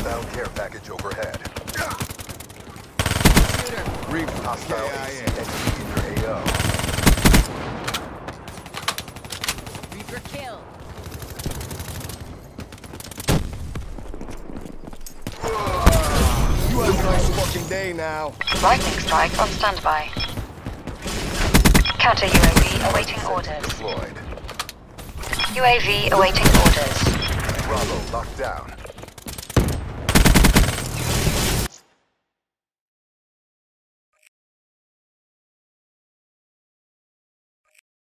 Inbound care package overhead. Reaper. Hostile KIA. ACXD in your AO. Reaper kill. You have a nice fucking day now. Lightning strike on standby. Counter UAV awaiting orders. Deployed. UAV awaiting orders. Bravo locked down.